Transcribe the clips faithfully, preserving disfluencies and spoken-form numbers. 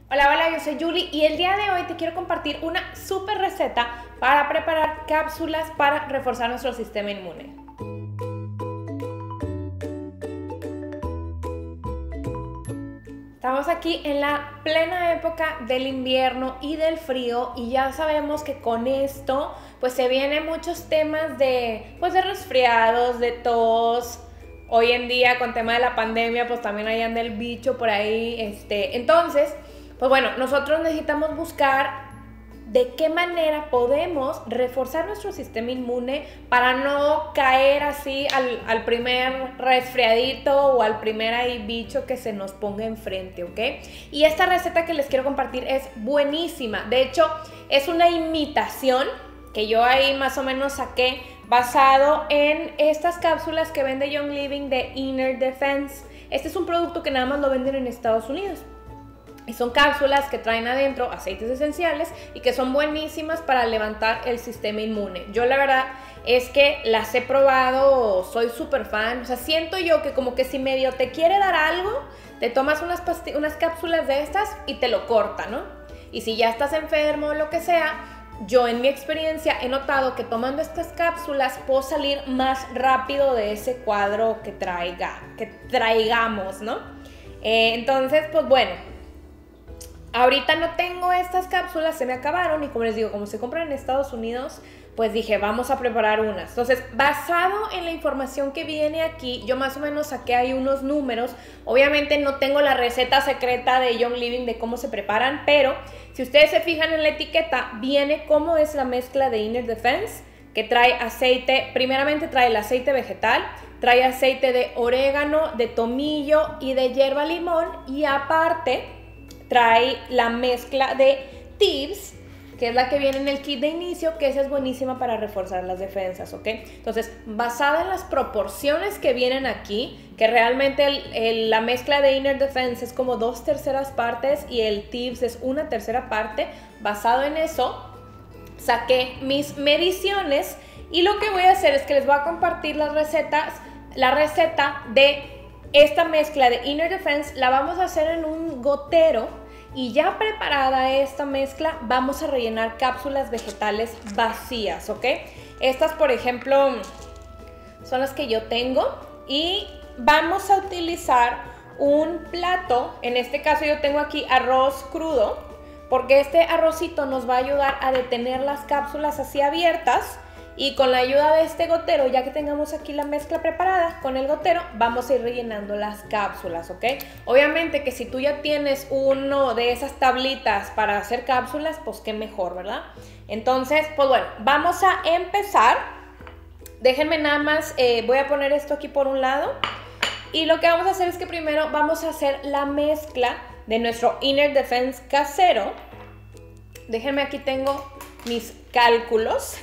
Hola, hola, yo soy Julie y el día de hoy te quiero compartir una súper receta para preparar cápsulas para reforzar nuestro sistema inmune. Estamos aquí en la plena época del invierno y del frío y ya sabemos que con esto pues se vienen muchos temas de, pues, de resfriados, de tos. Hoy en día con tema de la pandemia pues también hay anda el bicho por ahí. Este, entonces, pues bueno, nosotros necesitamos buscar de qué manera podemos reforzar nuestro sistema inmune para no caer así al, al primer resfriadito o al primer ahí bicho que se nos ponga enfrente, ¿ok? Y esta receta que les quiero compartir es buenísima. De hecho, es una imitación que yo ahí más o menos saqué basado en estas cápsulas que vende Young Living de Inner Defense. Este es un producto que nada más lo venden en Estados Unidos. Y son cápsulas que traen adentro aceites esenciales y que son buenísimas para levantar el sistema inmune. Yo la verdad es que las he probado, soy súper fan. O sea, siento yo que como que si medio te quiere dar algo, te tomas unas, unas cápsulas de estas y te lo corta, ¿no? Y si ya estás enfermo o lo que sea, yo en mi experiencia he notado que tomando estas cápsulas puedo salir más rápido de ese cuadro que, traiga, que traigamos, ¿no? Eh, entonces, pues bueno. Ahorita no tengo estas cápsulas, se me acabaron y como les digo, como se compran en Estados Unidos, pues dije, vamos a preparar unas. Entonces, basado en la información que viene aquí, yo más o menos saqué ahí unos números. Obviamente no tengo la receta secreta de Young Living de cómo se preparan, pero si ustedes se fijan en la etiqueta, viene cómo es la mezcla de Inner Defense, que trae aceite, primeramente trae el aceite vegetal, trae aceite de orégano, de tomillo y de hierba limón y aparte trae la mezcla de Tips, que es la que viene en el kit de inicio, que esa es buenísima para reforzar las defensas, ¿ok? Entonces, basada en las proporciones que vienen aquí, que realmente el, el, la mezcla de Inner Defense es como dos terceras partes y el Tips es una tercera parte, basado en eso, saqué mis mediciones y lo que voy a hacer es que les voy a compartir las recetas, la receta de esta mezcla de Inner Defense. La vamos a hacer en un gotero. Y ya preparada esta mezcla, vamos a rellenar cápsulas vegetales vacías, ¿ok? Estas, por ejemplo, son las que yo tengo. Y vamos a utilizar un plato. En este caso yo tengo aquí arroz crudo, porque este arrocito nos va a ayudar a detener las cápsulas así abiertas. Y con la ayuda de este gotero, ya que tengamos aquí la mezcla preparada, con el gotero vamos a ir rellenando las cápsulas, ¿ok? Obviamente que si tú ya tienes uno de esas tablitas para hacer cápsulas, pues qué mejor, ¿verdad? Entonces, pues bueno, vamos a empezar. Déjenme nada más, eh, voy a poner esto aquí por un lado. Y lo que vamos a hacer es que primero vamos a hacer la mezcla de nuestro Inner Defense casero. Déjenme, aquí tengo mis cálculos.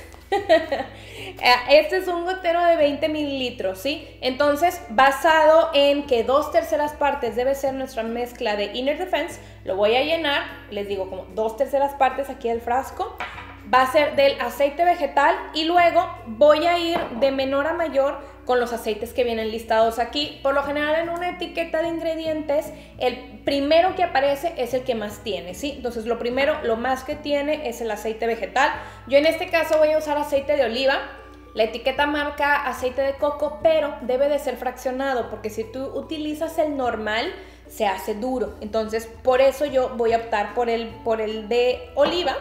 Este es un gotero de veinte mililitros, ¿sí? Entonces, basado en que dos terceras partes debe ser nuestra mezcla de Inner Defense, lo voy a llenar, les digo, como dos terceras partes aquí del frasco. Va a ser del aceite vegetal y luego voy a ir de menor a mayor con los aceites que vienen listados aquí. Por lo general en una etiqueta de ingredientes, el primero que aparece es el que más tiene, ¿sí? Entonces lo primero, lo más que tiene es el aceite vegetal. Yo en este caso voy a usar aceite de oliva. La etiqueta marca aceite de coco, pero debe de ser fraccionado porque si tú utilizas el normal, se hace duro. Entonces por eso yo voy a optar por el, por el de oliva.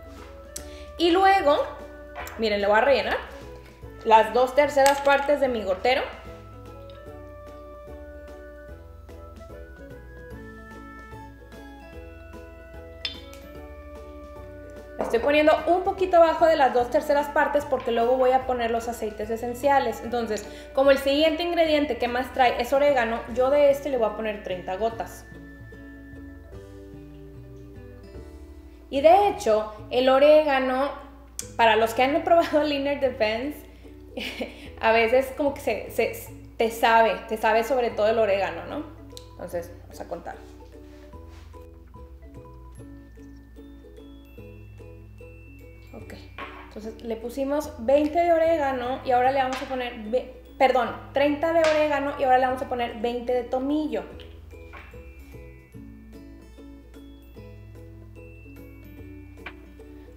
Y luego, miren, le voy a rellenar las dos terceras partes de mi gotero. Estoy poniendo un poquito abajo de las dos terceras partes porque luego voy a poner los aceites esenciales. Entonces, como el siguiente ingrediente que más trae es orégano, yo de este le voy a poner treinta gotas. Y de hecho, el orégano, para los que han probado el Inner Defense, a veces como que se, se, te sabe, te sabe sobre todo el orégano, ¿no? Entonces, vamos a contar. Ok, entonces le pusimos veinte de orégano y ahora le vamos a poner, perdón, treinta de orégano y ahora le vamos a poner veinte de tomillo.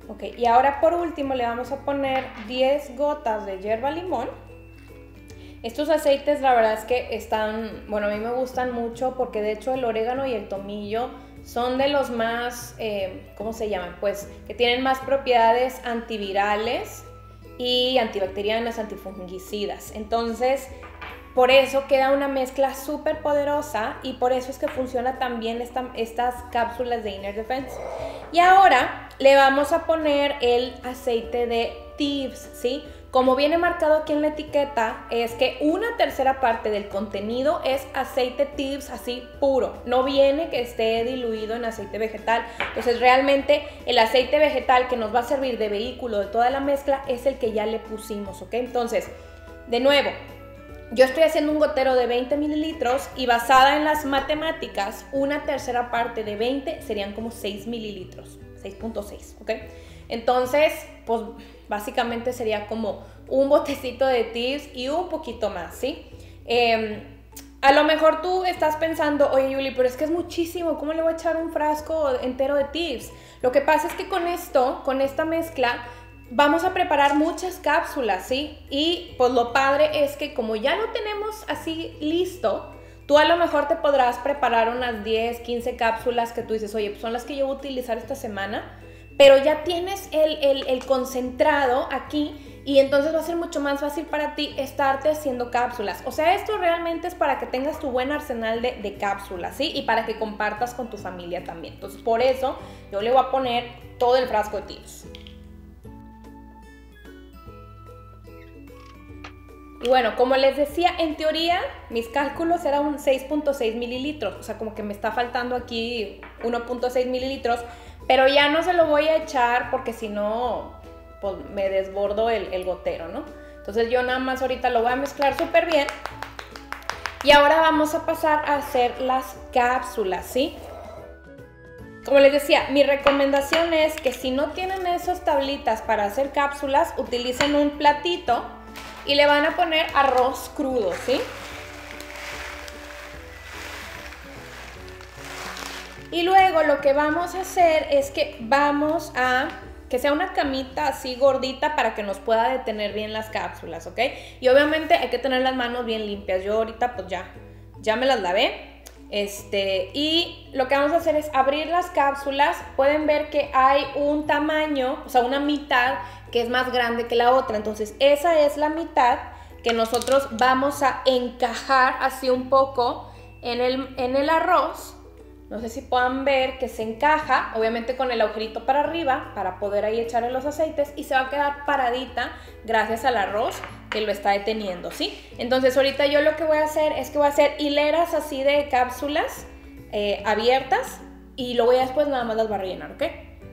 Ok, y ahora por último le vamos a poner diez gotas de hierba limón. Estos aceites la verdad es que están, bueno, a mí me gustan mucho porque de hecho el orégano y el tomillo son de los más, eh, ¿cómo se llaman? Pues que tienen más propiedades antivirales y antibacterianas, antifungicidas. Entonces, por eso queda una mezcla súper poderosa y por eso es que funciona tan bien esta, estas cápsulas de Inner Defense. Y ahora le vamos a poner el aceite de Thieves, ¿sí? Como viene marcado aquí en la etiqueta, es que una tercera parte del contenido es aceite Thieves así puro. No viene que esté diluido en aceite vegetal. Entonces realmente el aceite vegetal que nos va a servir de vehículo de toda la mezcla es el que ya le pusimos, ¿ok? Entonces, de nuevo, yo estoy haciendo un gotero de veinte mililitros y basada en las matemáticas, una tercera parte de veinte serían como seis mililitros, seis punto seis, ¿ok? Entonces, pues básicamente sería como un botecito de Thieves y un poquito más, ¿sí? Eh, a lo mejor tú estás pensando, oye Yuli, pero es que es muchísimo, ¿cómo le voy a echar un frasco entero de Thieves? Lo que pasa es que con esto, con esta mezcla, vamos a preparar muchas cápsulas, ¿sí? Y pues lo padre es que como ya lo tenemos así listo, tú a lo mejor te podrás preparar unas diez, quince cápsulas que tú dices, oye, pues son las que yo voy a utilizar esta semana, pero ya tienes el, el, el concentrado aquí y entonces va a ser mucho más fácil para ti estarte haciendo cápsulas. O sea, esto realmente es para que tengas tu buen arsenal de, de cápsulas, ¿sí? Y para que compartas con tu familia también. Entonces, por eso yo le voy a poner todo el frasco de Thieves. Y bueno, como les decía, en teoría mis cálculos eran un seis punto seis mililitros, o sea, como que me está faltando aquí uno punto seis mililitros, pero ya no se lo voy a echar porque si no, pues me desbordo el, el gotero, ¿no? Entonces yo nada más ahorita lo voy a mezclar súper bien. Y ahora vamos a pasar a hacer las cápsulas, ¿sí? Como les decía, mi recomendación es que si no tienen esas tablitas para hacer cápsulas, utilicen un platito y le van a poner arroz crudo, ¿sí? Y luego lo que vamos a hacer es que vamos a que sea una camita así gordita para que nos pueda detener bien las cápsulas, ¿ok? Y obviamente hay que tener las manos bien limpias. Yo ahorita pues ya, ya me las lavé. Este, y lo que vamos a hacer es abrir las cápsulas. Pueden ver que hay un tamaño, o sea, una mitad que es más grande que la otra. Entonces esa es la mitad que nosotros vamos a encajar así un poco en el, en el arroz. No sé si puedan ver que se encaja, obviamente con el agujerito para arriba, para poder ahí echarle los aceites y se va a quedar paradita gracias al arroz que lo está deteniendo, ¿sí? Entonces ahorita yo lo que voy a hacer es que voy a hacer hileras así de cápsulas eh, abiertas y luego ya después nada más las voy a rellenar, ¿ok?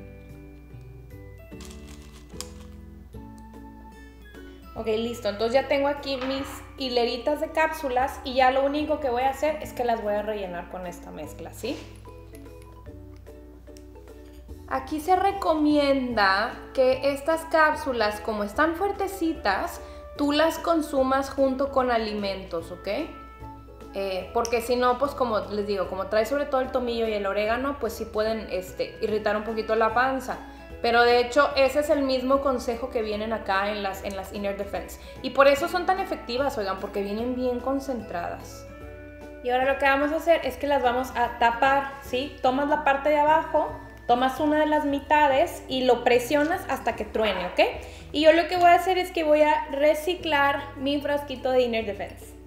Ok, listo. Entonces ya tengo aquí mis hileritas de cápsulas y ya lo único que voy a hacer es que las voy a rellenar con esta mezcla, ¿sí? Aquí se recomienda que estas cápsulas, como están fuertecitas, tú las consumas junto con alimentos, ¿ok? Eh, porque si no, pues como les digo, como trae sobre todo el tomillo y el orégano, pues sí pueden este, irritar un poquito la panza. Pero de hecho ese es el mismo consejo que vienen acá en las, en las Inner Defense. Y por eso son tan efectivas, oigan, porque vienen bien concentradas. Y ahora lo que vamos a hacer es que las vamos a tapar, ¿sí? Tomas la parte de abajo, tomas una de las mitades y lo presionas hasta que truene, ¿ok? Y yo lo que voy a hacer es que voy a reciclar mi frasquito de Inner Defense.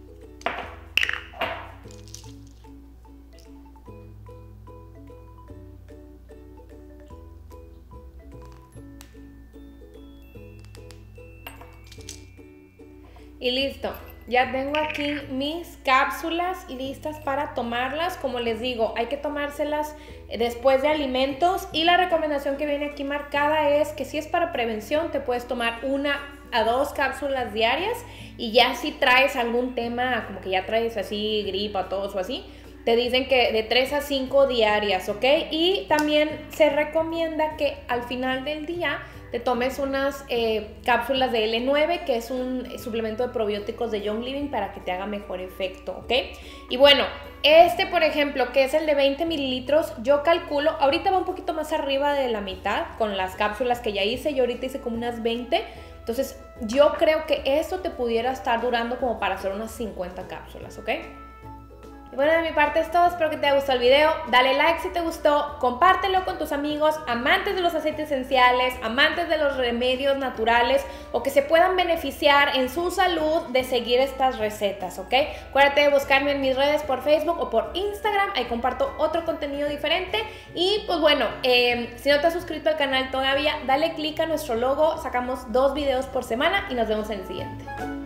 Y listo, ya tengo aquí mis cápsulas listas para tomarlas. Como les digo, hay que tomárselas después de alimentos y la recomendación que viene aquí marcada es que si es para prevención te puedes tomar una a dos cápsulas diarias y ya si traes algún tema, como que ya traes así gripa, tos o así, te dicen que de tres a cinco diarias, ¿ok? Y también se recomienda que al final del día te tomes unas eh, cápsulas de L nueve, que es un suplemento de probióticos de Young Living, para que te haga mejor efecto, ¿ok? Y bueno, este, por ejemplo, que es el de veinte mililitros, yo calculo, ahorita va un poquito más arriba de la mitad con las cápsulas que ya hice, yo ahorita hice como unas veinte, entonces yo creo que esto te pudiera estar durando como para hacer unas cincuenta cápsulas, ¿ok? Bueno, de mi parte es todo, espero que te haya gustado el video, dale like si te gustó, compártelo con tus amigos, amantes de los aceites esenciales, amantes de los remedios naturales o que se puedan beneficiar en su salud de seguir estas recetas, ¿ok? Acuérdate de buscarme en mis redes por Facebook o por Instagram, ahí comparto otro contenido diferente y pues bueno, eh, si no te has suscrito al canal todavía, dale click a nuestro logo, sacamos dos videos por semana y nos vemos en el siguiente.